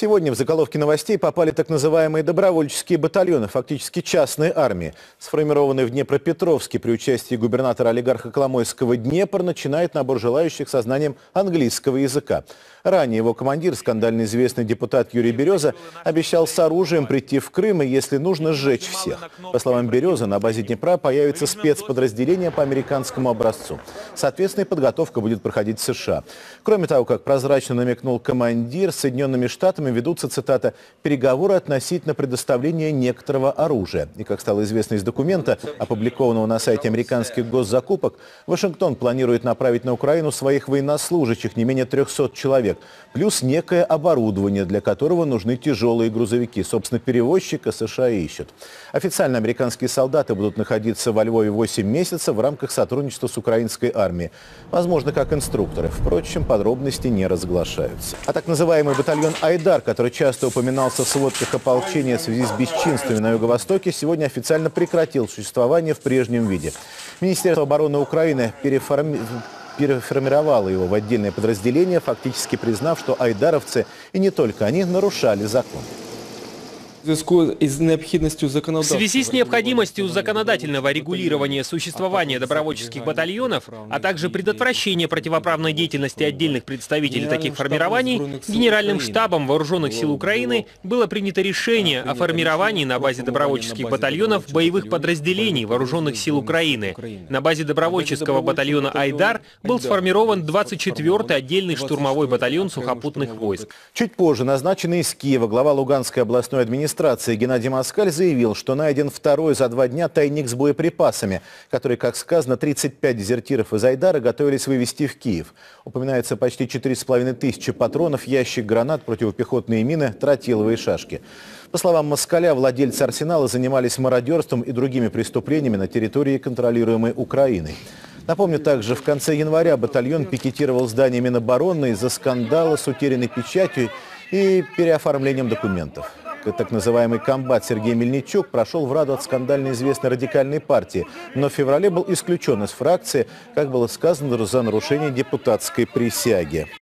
Сегодня в заголовки новостей попали так называемые добровольческие батальоны, фактически частные армии. Сформированные в Днепропетровске при участии губернатора-олигарха Коломойского Днепр начинает набор желающих со знанием английского языка. Ранее его командир, скандально известный депутат Юрий Береза, обещал с оружием прийти в Крым и, если нужно, сжечь всех. По словам Березы, на базе Днепра появится спецподразделение по американскому образцу. Соответственно, подготовка будет проходить в США. Кроме того, как прозрачно намекнул командир, с Соединенными Штатами ведутся, цитата, «переговоры относительно предоставления некоторого оружия». И, как стало известно из документа, опубликованного на сайте американских госзакупок, Вашингтон планирует направить на Украину своих военнослужащих, не менее 300 человек, плюс некое оборудование, для которого нужны тяжелые грузовики. Собственно, перевозчика США ищут. Официально американские солдаты будут находиться во Львове 8 месяцев в рамках сотрудничества с украинской армией. Возможно, как инструкторы. Впрочем, подробности не разглашаются. А так называемый батальон «Айдар», который часто упоминался в сводках ополчения в связи с бесчинствами на Юго-Востоке, сегодня официально прекратил существование в прежнем виде. Министерство обороны Украины переформировало его в отдельное подразделение, фактически признав, что айдаровцы, и не только они, нарушали закон. В связи с необходимостью законодательного регулирования существования добровольческих батальонов, а также предотвращения противоправной деятельности отдельных представителей таких формирований, Генеральным штабом Вооруженных сил Украины было принято решение о формировании на базе добровольческих батальонов боевых подразделений Вооруженных сил Украины. На базе добровольческого батальона «Айдар» был сформирован 24-й отдельный штурмовой батальон сухопутных войск. Чуть позже назначенный из Киева глава Луганской областной администрации Геннадий Москаль заявил, что найден второй за 2 дня тайник с боеприпасами, который, как сказано, 35 дезертиров из Айдара готовились вывести в Киев. Упоминается почти 4500 патронов, ящик гранат, противопехотные мины, тротиловые шашки. По словам Москаля, владельцы арсенала занимались мародерством и другими преступлениями на территории, контролируемой Украиной. Напомню, также в конце января батальон пикетировал здание Минобороны из-за скандала с утерянной печатью и переоформлением документов. Так называемый комбат Сергей Мельничук прошел в Раду от скандально известной радикальной партии, но в феврале был исключен из фракции, как было сказано, за нарушение депутатской присяги.